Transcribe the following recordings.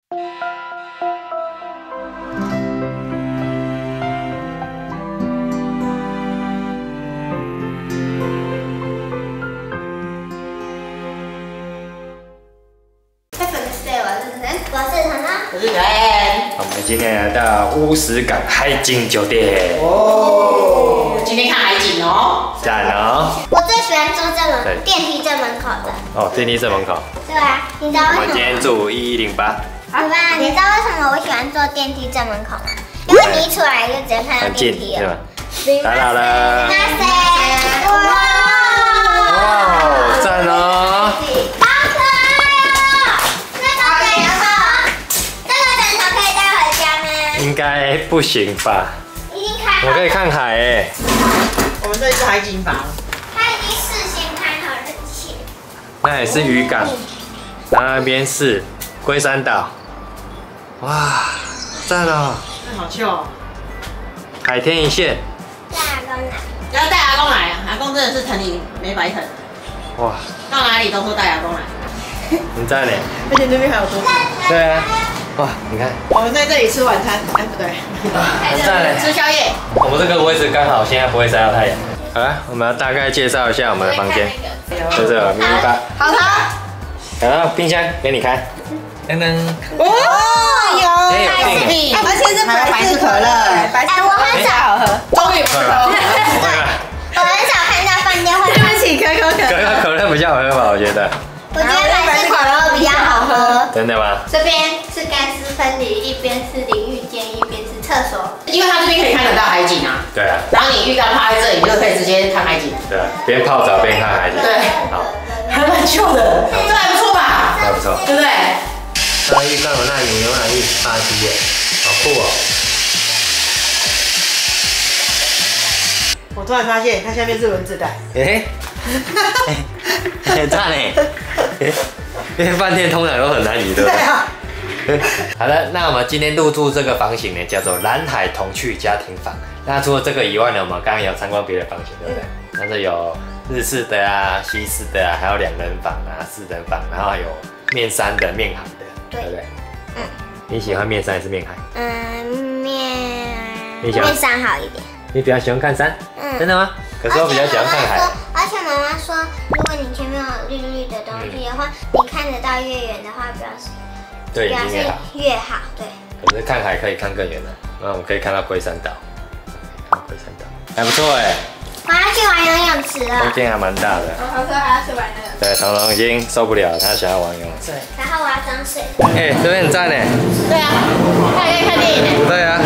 我是可恩。 我们今天来到乌石港海景酒店。 哦，今天看海景哦。 赞哦！ 我最喜欢坐电梯正门口的。 哦，电梯正门口。 对啊，你知道为什么？ 我们今天住1108。 好吧，你知道为什么我喜欢坐电梯正门口吗？因为你一出来就直接看到电梯了。 打扰了。 哇， 赞哦！ 好可爱哦！这个枕头可以带回家吗？ 应该不行吧？ 已经开好了。 我可以看海诶。 我们这是海景房。 它已经事先开好日期。 那也是渔港，那边是龟山岛。哇，赞哦！ 好笑哦。 海天一线。 带阿公来。 要带阿公来啊！阿公真的是疼你没白疼。 哇， 到哪里都说带阿公来。 很赞嘞。 而且这边还有桌子。 对啊。哇，你看。 我们在这里吃晚餐，哎不对， 很赞嘞。 吃宵夜。 我们这个位置刚好，现在不会晒到太阳。好了，我们要大概介绍一下我们的房间。这是迷你吧。 好糖。 然后冰箱给你开。噔噔。 哦，有。而且是百事可乐， 哎，我很少， 终于不喝。 我很少看到饭店会。 对不起，可口可乐。 可乐比较好喝吧，我觉得。 我觉得百事可乐比较好喝。 真的吗？ 这边是干湿分离，一边是淋浴间，一边是厕所。 因为它这边可以看得到海景啊。 对啊。 然后你浴缸趴在这里，你就可以直接看海景。 对啊，边泡澡边看海景。 对。 好。 还蛮秀的，这还不错吧？ 还不错， 对不对？ 它浴缸有那种牛奶浴插机耶，好酷哦！ 我突然发现它下面是蚊子袋。 很赞哎！因为饭店通常都很难移，对不对？好的，那我们今天入住这个房型呢，叫做蓝海童趣家庭房。那除了这个以外呢，我们刚刚有参观别的房型，对不对？但是有日式的啊、西式的啊，还有2人房啊、4人房，然后还有面山的、面海的，对不对？嗯。你喜欢面山还是面海？面山好一点。 你比较喜欢看山？真的吗？可是我比较喜欢看海。 而且妈妈说，如果你前面有绿绿的东西的话，你看得到越远的话，表示越好。对。 可是看海可以看更远的，那我们可以看到龟山岛，看龟山岛还不错哎。 我要去玩游泳池了。 空间还蛮大的。 彤说还要去玩那个。 对，彤彤已经受不了，他想要玩游泳池。 然后我要装水。 哎，这边很赞哎。 对啊，他还可以看电影呢。 对啊。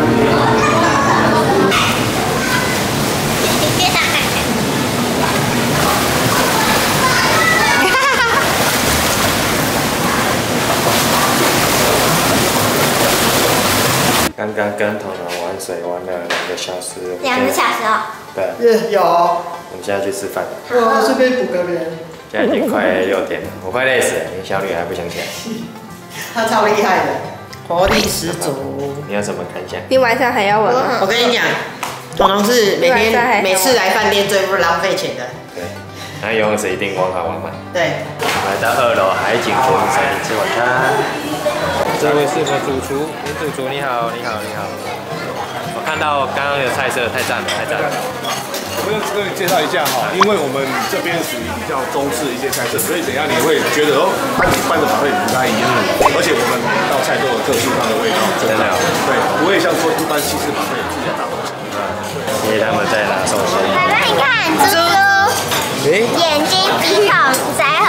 刚刚跟彤彤玩水玩了2个小时。 2个小时哦。 对。 有。 我们现在去吃饭。 我顺便补个人。 现在已经快6点了，我快累死了，连小女还不想起来。 他超厉害的，活力十足。 你有什么感想？ 你晚上还要玩吗？ 我跟你讲，彤彤是每次来饭店最不浪费钱的。 对。那游泳池一定玩好玩满。 对。 来到2楼海景服务餐吃晚餐。这位是我们主厨，林主厨你好，你好，你好。我看到刚刚的菜色太赞了，太赞了。 我们跟你介绍一下哈，因为我们这边属于比较中式的一些菜色，所以等一下你会觉得哦，它跟一般的法会不太一样，而且我们每道菜都有特殊它的味道， 真的。 对，不会像说一般西式法会有自己的大东西。 谢谢他们在拿寿司。 爸爸，你看猪猪，眼睛鼻孔腮红。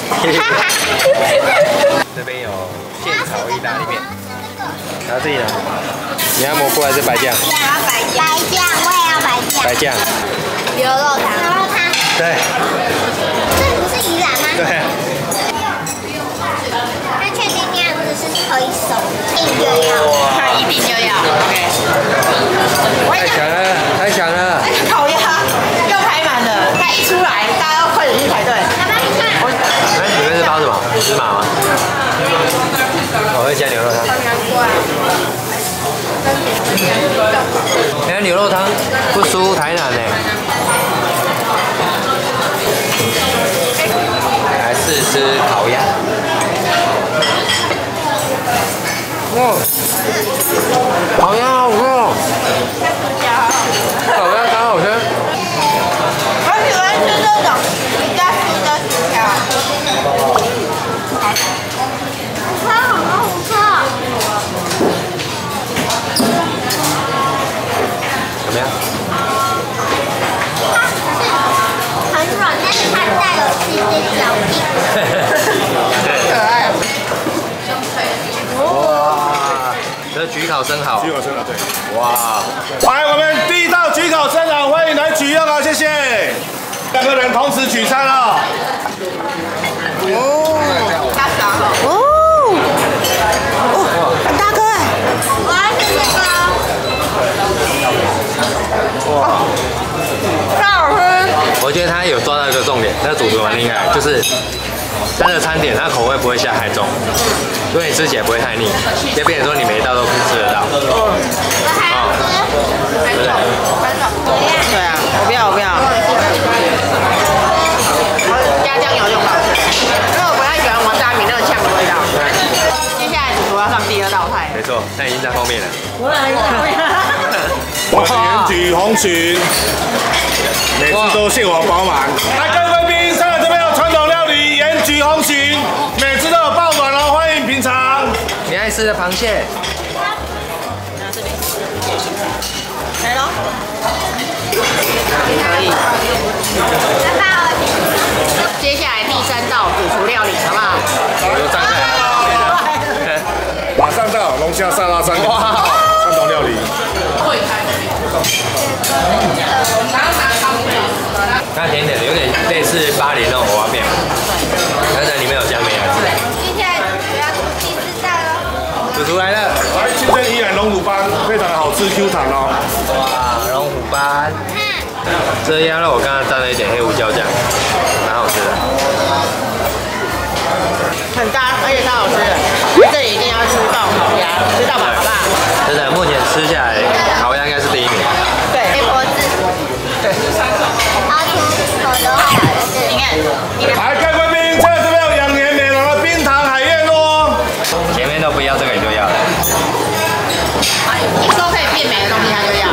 这边有现炒意大利面，然后自己拿。你要蘑菇还是白酱？ 白酱，我也要白酱。 白酱。 牛肉汤。 牛肉汤。 对。 这不是宜兰吗？ 对。 那确定那样子是可以手一定就要。 他一定就要 ，OK。 太强了，太强了。 烤鸭又排满了，它一出来，大家要快点去排队。 爸爸，你看。 哎，里面是包什么？芝麻吗？我会加牛肉汤。你看牛肉汤不输台南呢。来试吃烤鸭。 哇，好呀，好吃哦。烤鸭超好吃。 我喜欢吃这种比较酥的薯条。 好吃。 怎么样？ 很软，但是它带有一些嚼劲。 可爱。 哇，这焗烤生蚝。 焗烤生蚝对。 哇， 来，我们第一道焗烤生蚝，欢迎来取用啊，谢谢。两个人同时取餐啊。 大小很大颗哎！ 我要吃这个。 哇， 超好吃。 我觉得他有抓到一个重点，那主厨蛮厉害，就是他的餐点，他口味不会下太重，所以你吃起来不会太腻，就变成说你每一道都吃得到。 我还要吃。 对啊，我不要。加酱油就好吃，因为我不太喜欢王大米那个呛的味道。接下来主厨要上第二道菜。 没错，那已经在后面了。 我是盐焗红鲟，每次都蟹黄饱满。来，各位贵宾，上来这边有传统料理盐焗红鲟，每次都有爆卵哦，欢迎品尝。 你爱吃的螃蟹。 来喽。可以。接下来第3道主厨料理，好不好？ 有站起来。 马上到龙虾沙拉餐，哇，传统料理。 那甜点的有点类似巴黎那种蚵仔面，但是里面有加梅子。 接下来我要出第4道了。 主厨来了， 来，清蒸宜兰龙虎斑，非常好吃 Q 弹哦。 哇，龙虎斑。这鸭肉我刚刚蘸了一点黑胡椒酱，蛮好吃的。 很大，而且超好吃的。这里一定要吃到烤鸭，吃到饱，好不好？ 真的，目前吃下来，烤鸭应该是第1名。 对，黑脖子。 好吃，我都好吃。 你看， 来，各位贵宾，这边有养颜美容的冰糖海燕哦。 前面都不要，这个你就要了。 你说可以变美的东西，他就要。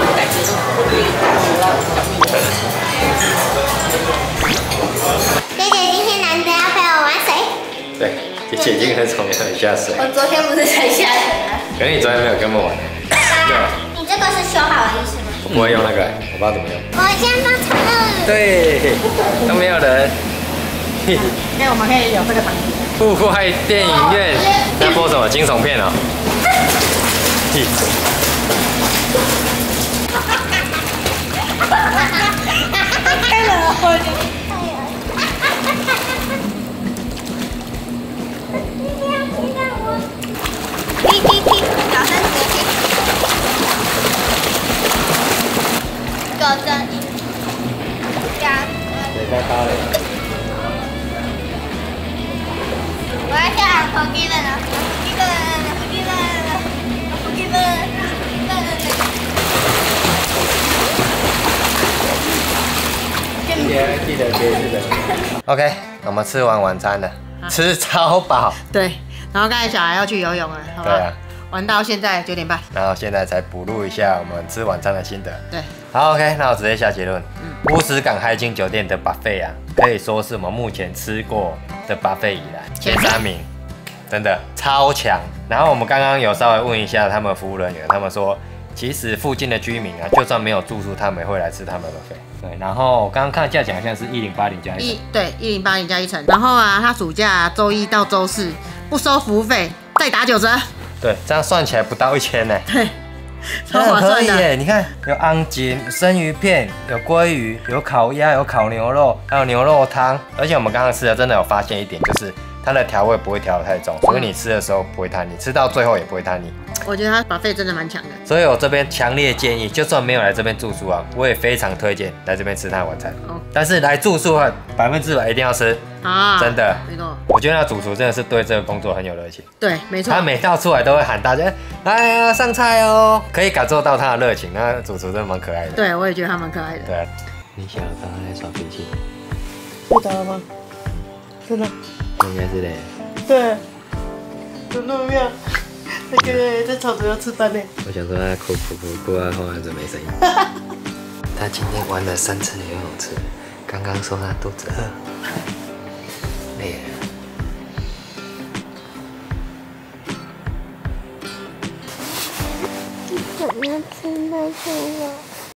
姐姐今天难得要陪我玩水。 对，姐姐已经很宠你很下水。 我昨天不是才下来吗？ 可是你昨天没有跟我玩。 你这个是修好的意思吗？ 我不会用那个，我不知道怎么用。 我先放长了。 对，都没有人。 因为我们可以有这个场景。 户外电影院在播什么惊悚片哦？ 开了， 踢，小声踢。狗正。 在咖喱。 我要下Forgiven了记得别吃的。OK， 我们吃完晚餐了，吃超饱。 对，然后刚才小孩要去游泳了，好吧？ 对啊。 玩到现在9点半。 然后现在才补录一下我们吃晚餐的心得。 对。 好 ，OK， 那我直接下结论。乌石港海景酒店的 buffet 啊，可以说是我们目前吃过的 buffet 以来前3名，真的超强。然后我们刚刚有稍微问一下他们服务人员，他们说其实附近的居民啊，就算没有住宿，他们也会来吃他们的 buffet。对，然后我刚刚看价钱好像是1080加1层。 对，1080加1层。然后啊，他暑假周1到周4不收服务费，再打9折。 对，这样算起来不到1000呢。 对。超划算的耶！你看，有昂筋、生鱼片，有鲑鱼，有烤鸭，有烤牛肉，还有牛肉汤。而且我们刚刚吃的真的有发现一点，就是它的调味不会调得太重，所以你吃的时候不会太腻，吃到最后也不会太腻。 我觉得它buffet真的蛮强的， 所以我这边强烈建议，就算没有来这边住宿啊，我也非常推荐来这边吃它的晚餐。但是来住宿的话，100%一定要吃啊！真的， 没错。 我觉得那主厨真的是对这个工作很有热情。 对，没错。 他每道出来都会喊大家来呀上菜哦，可以感受到他的热情。那主厨真的蛮可爱的。 对，我也觉得他蛮可爱的。 对，你小刚刚在耍脾气， 是他吗？真的？ 应该是的。 对，怎么那么妙？ 这草图要吃饭呢。 我想说他哭，后来就没声音。他今天玩了3次游泳池，刚刚说他肚子饿，累了。 想要吃麦当劳。